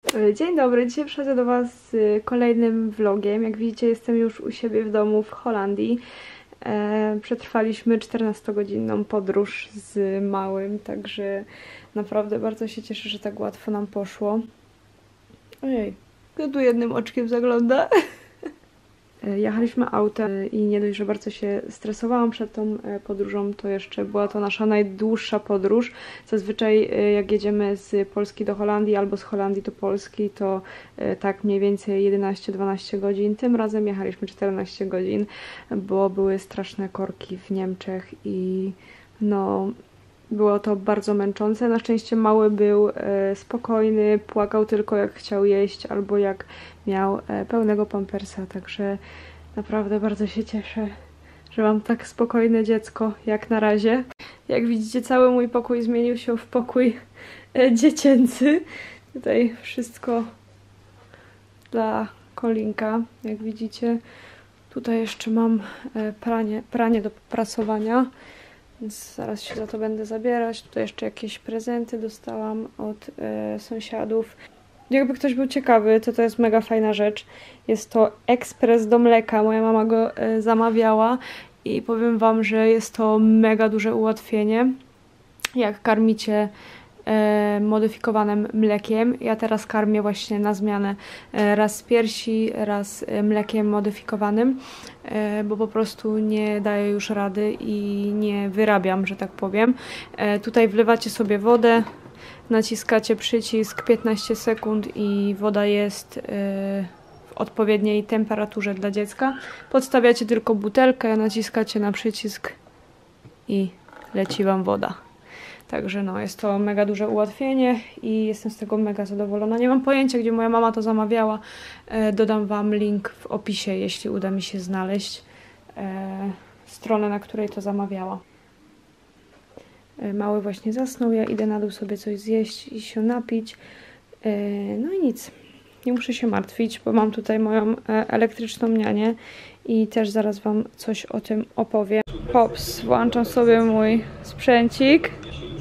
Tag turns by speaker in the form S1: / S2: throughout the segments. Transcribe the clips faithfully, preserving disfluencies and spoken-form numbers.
S1: Dzień dobry, dzisiaj przychodzę do Was z kolejnym vlogiem. Jak widzicie, jestem już u siebie w domu w Holandii. E, przetrwaliśmy czternastogodzinną podróż z małym, także naprawdę bardzo się cieszę, że tak łatwo nam poszło. Ojej, kto tu jednym oczkiem zagląda? Jechaliśmy autem i nie dość, że bardzo się stresowałam przed tą podróżą, to jeszcze była to nasza najdłuższa podróż. Zazwyczaj jak jedziemy z Polski do Holandii albo z Holandii do Polski, to tak mniej więcej jedenaście dwanaście godzin. Tym razem jechaliśmy czternaście godzin, bo były straszne korki w Niemczech i no... było to bardzo męczące. Na szczęście mały był e, spokojny, płakał tylko jak chciał jeść albo jak miał e, pełnego pampersa, także naprawdę bardzo się cieszę, że mam tak spokojne dziecko jak na razie. Jak widzicie, cały mój pokój zmienił się w pokój e, dziecięcy. Tutaj wszystko dla Kolinka, jak widzicie. Tutaj jeszcze mam e, pranie, pranie do prasowania. Więc zaraz się za to będę zabierać. Tutaj jeszcze jakieś prezenty dostałam od e, sąsiadów. Jakby ktoś był ciekawy, to to jest mega fajna rzecz. Jest to ekspres do mleka. Moja mama go e, zamawiała i powiem Wam, że jest to mega duże ułatwienie, jak karmicie e, modyfikowanym mlekiem. Ja teraz karmię właśnie na zmianę e, raz z piersi, raz e, mlekiem modyfikowanym, e, bo po prostu nie daję już rady i nie wyrabiam, że tak powiem. E, tutaj wlewacie sobie wodę, naciskacie przycisk piętnaście sekund i woda jest e, w odpowiedniej temperaturze dla dziecka. Podstawiacie tylko butelkę, naciskacie na przycisk i leci Wam woda. Także no, jest to mega duże ułatwienie i jestem z tego mega zadowolona. Nie mam pojęcia, gdzie moja mama to zamawiała. E, dodam Wam link w opisie, jeśli uda mi się znaleźć e, stronę, na której to zamawiała. E, mały właśnie zasnął, ja idę na dół sobie coś zjeść i się napić. E, no i nic, nie muszę się martwić, bo mam tutaj moją e, elektryczną nianię i też zaraz Wam coś o tym opowiem. Hops, włączam sobie mój sprzęcik.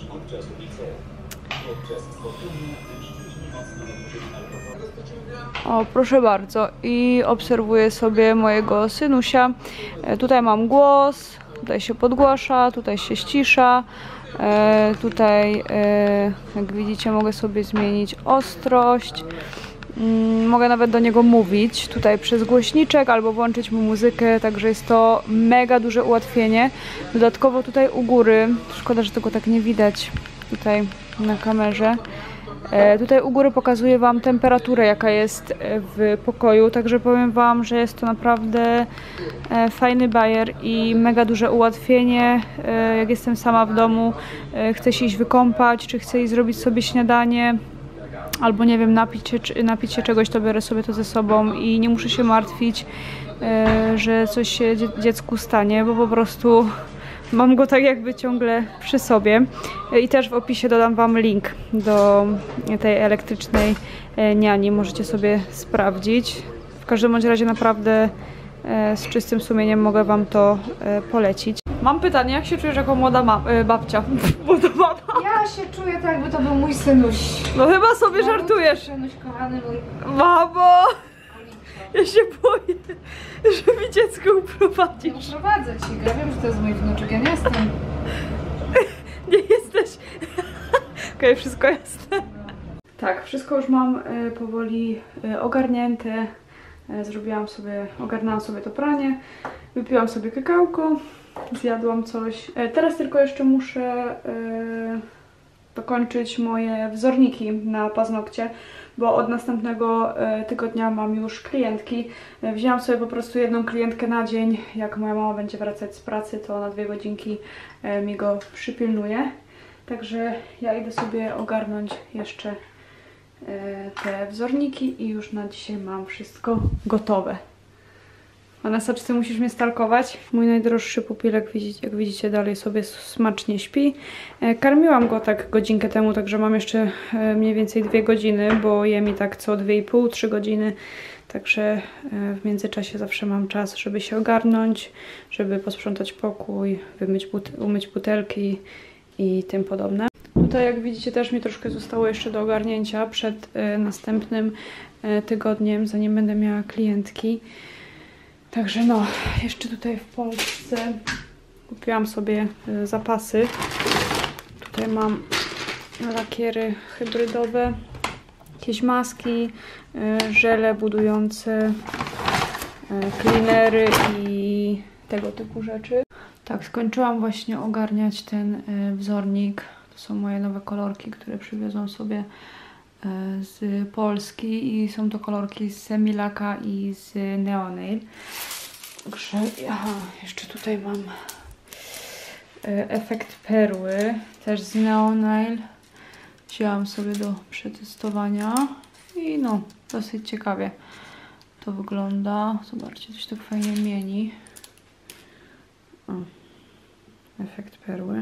S1: O, proszę bardzo. I obserwuję sobie mojego synusia. E, tutaj mam głos, tutaj się podgłasza, tutaj się ścisza. E, tutaj, e, jak widzicie, mogę sobie zmienić ostrość. Mm, mogę nawet do niego mówić tutaj przez głośniczek albo włączyć mu muzykę, także jest to mega duże ułatwienie. Dodatkowo tutaj u góry, szkoda, że tego tak nie widać tutaj na kamerze. E, tutaj u góry pokazuję Wam temperaturę, jaka jest w pokoju, także powiem Wam, że jest to naprawdę e, fajny bajer i mega duże ułatwienie. E, jak jestem sama w domu, e, chcę się iść wykąpać, czy chcę iść zrobić sobie śniadanie, albo nie wiem, napić się, czy, napić się czegoś, to biorę sobie to ze sobą i nie muszę się martwić, e, że coś się dziecku stanie, bo po prostu mam go tak jakby ciągle przy sobie. I też w opisie dodam Wam link do tej elektrycznej niani. Możecie sobie sprawdzić. W każdym bądź razie naprawdę z czystym sumieniem mogę Wam to polecić. Mam pytanie, jak się czujesz jako młoda babcia? Młoda mama.
S2: Ja się czuję tak, jakby to był mój synuś.
S1: No chyba sobie żartujesz.
S2: Synuś kochany mój.
S1: Mamo! Ja się boję, że mi dziecko uprowadzisz.
S2: No prowadzę ci, ja wiem, że to jest mój wnuczek, ja nie jestem.
S1: Nie jesteś. Okej, okay, wszystko jasne. Tak, wszystko już mam y, powoli y, ogarnięte. Y, zrobiłam sobie, ogarnęłam sobie to pranie. Wypiłam sobie kakałko. Zjadłam coś. Y, teraz tylko jeszcze muszę y, dokończyć moje wzorniki na paznokcie, bo od następnego tygodnia mam już klientki. Wzięłam sobie po prostu jedną klientkę na dzień. Jak moja mama będzie wracać z pracy, to na dwie godzinki mi go przypilnuje. Także ja idę sobie ogarnąć jeszcze te wzorniki i już na dzisiaj mam wszystko gotowe. Vanessa, czy ty musisz mnie stalkować? Mój najdroższy pupilek, jak widzicie, dalej sobie smacznie śpi. Karmiłam go tak godzinkę temu, także mam jeszcze mniej więcej dwie godziny, bo je mi tak co dwie i pół do trzech godziny. Także w międzyczasie zawsze mam czas, żeby się ogarnąć, żeby posprzątać pokój, wymyć but umyć butelki i tym podobne. Tutaj jak widzicie też mi troszkę zostało jeszcze do ogarnięcia przed y, następnym y, tygodniem, zanim będę miała klientki. Także no, jeszcze tutaj w Polsce kupiłam sobie y, zapasy. Tutaj mam lakiery hybrydowe, jakieś maski, y, żele budujące, y, cleanery i tego typu rzeczy. Tak, skończyłam właśnie ogarniać ten y, wzornik. To są moje nowe kolorki, które przywiozłam sobie y, z Polski i są to kolorki z Semilaka i z Neonail. Także, aha, jeszcze tutaj mam y, efekt perły, też z Neonail. Wzięłam sobie do przetestowania i no, dosyć ciekawie to wygląda. Zobaczcie, coś tak fajnie mieni. O, efekt perły.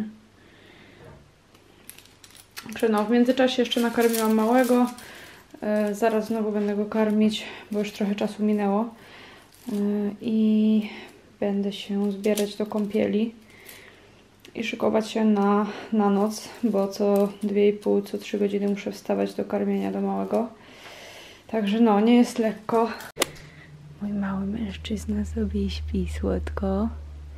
S1: Także no, w międzyczasie jeszcze nakarmiłam małego. Yy, zaraz znowu będę go karmić, bo już trochę czasu minęło. Yy, I będę się zbierać do kąpieli i szykować się na, na noc, bo co dwie i pół, co trzy godziny muszę wstawać do karmienia do małego. Także no, nie jest lekko. Mój mały mężczyzna sobie śpi słodko.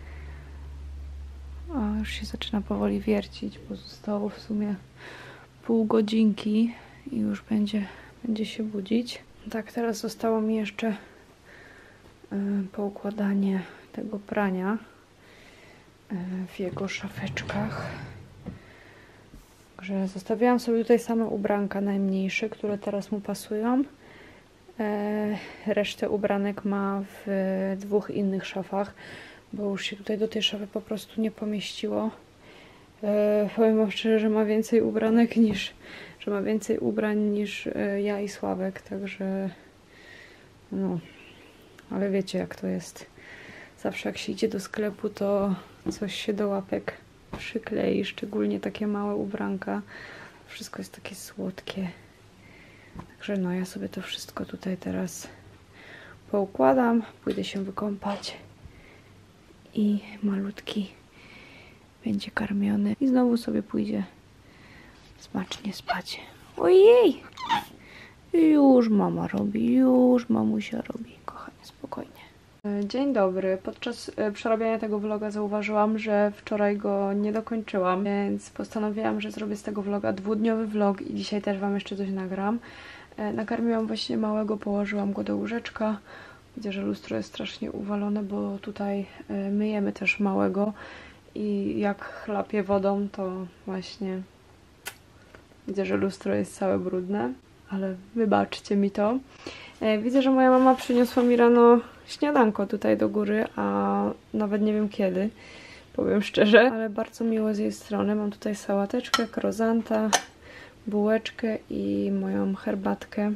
S1: O, już się zaczyna powoli wiercić, bo zostało w sumie pół godzinki i już będzie, będzie się budzić. Tak, teraz zostało mi jeszcze y, poukładanie tego prania y, w jego szafeczkach. Także zostawiałam sobie tutaj same ubranka najmniejsze, które teraz mu pasują. E, resztę ubranek ma w dwóch innych szafach, bo już się tutaj do tej szafy po prostu nie pomieściło. E, powiem wam szczerze, że ma więcej ubranek niż, że ma więcej ubrań niż e, ja i Sławek, także no, ale wiecie jak to jest. Zawsze jak się idzie do sklepu, to coś się do łapek przyklei, szczególnie takie małe ubranka. Wszystko jest takie słodkie. Także no, ja sobie to wszystko tutaj teraz poukładam, pójdę się wykąpać i malutki będzie karmiony i znowu sobie pójdzie smacznie spać. Ojej! Już mama robi, już mamusia robi, kochanie, spokojnie. Dzień dobry. Podczas przerabiania tego vloga zauważyłam, że wczoraj go nie dokończyłam, więc postanowiłam, że zrobię z tego vloga dwudniowy vlog i dzisiaj też wam jeszcze coś nagram. Nakarmiłam właśnie małego, położyłam go do łóżeczka. Widzę, że lustro jest strasznie uwalone, bo tutaj myjemy też małego i jak chlapie wodą, to właśnie widzę, że lustro jest całe brudne, ale wybaczcie mi to. Widzę, że moja mama przyniosła mi rano śniadanko tutaj do góry, a nawet nie wiem kiedy, powiem szczerze, ale bardzo miło z jej strony. Mam tutaj sałateczkę, krozanta, bułeczkę i moją herbatkę.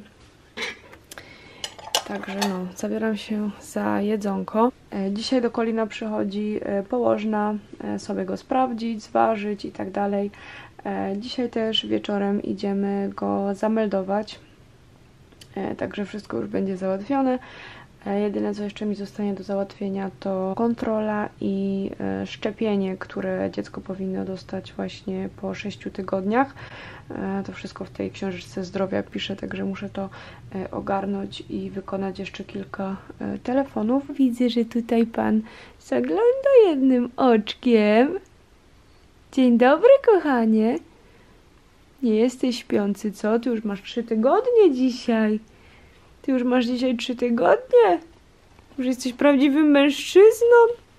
S1: Także no, zabieram się za jedzonko. Dzisiaj do Kolina przychodzi położna, sobie go sprawdzić, zważyć i tak dalej. Dzisiaj też wieczorem idziemy go zameldować. Także wszystko już będzie załatwione. Jedyne co jeszcze mi zostanie do załatwienia to kontrola i szczepienie, które dziecko powinno dostać właśnie po sześciu tygodniach. To wszystko w tej książeczce zdrowia piszę, także muszę to ogarnąć i wykonać jeszcze kilka telefonów. Widzę, że tutaj pan zagląda jednym oczkiem. Dzień dobry, kochanie. Nie jesteś śpiący, co? Ty już masz trzy tygodnie dzisiaj. Ty już masz dzisiaj trzy tygodnie. Już jesteś prawdziwym mężczyzną.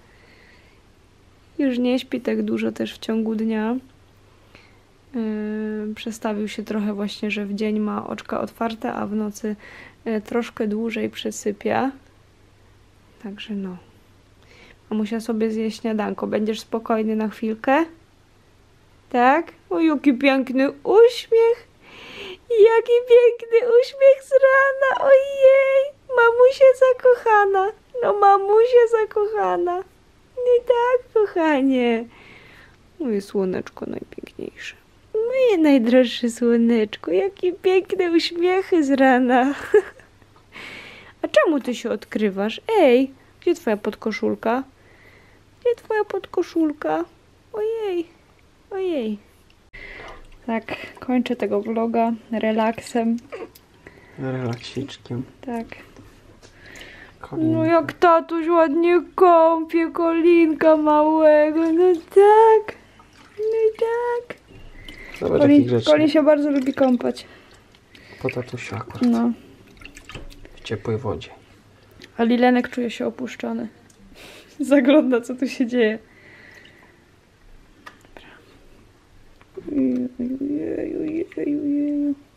S1: Już nie śpi tak dużo też w ciągu dnia. Yy, przestawił się trochę właśnie, że w dzień ma oczka otwarte, a w nocy yy, troszkę dłużej przesypia. Także no. Mamusia sobie zje śniadanko. Będziesz spokojny na chwilkę? Tak? O, jaki piękny uśmiech. Jaki piękny uśmiech z rana. Ojej, mamusia zakochana. No mamusia zakochana. Nie tak, kochanie. Moje słoneczko najpiękniejsze. Moje najdroższe słoneczko. Jakie piękne uśmiechy z rana. A czemu ty się odkrywasz? Ej, gdzie twoja podkoszulka? Gdzie twoja podkoszulka? Ojej, ojej. Tak, kończę tego vloga relaksem.
S3: Relaksiczkiem.
S1: Tak.
S3: Kolinka.
S1: No jak tatuś ładnie kąpie kolinka małego, no tak. No tak.
S3: Zobacz, jaki
S1: Kolin,
S3: grzeczny.
S1: Kolin się bardzo lubi kąpać.
S3: Po tatusiu akurat.
S1: No.
S3: W ciepłej wodzie.
S1: A Lilenek czuje się opuszczony. Zagląda, co tu się dzieje. Dobra. Jeju, jeju, jeju, jeju.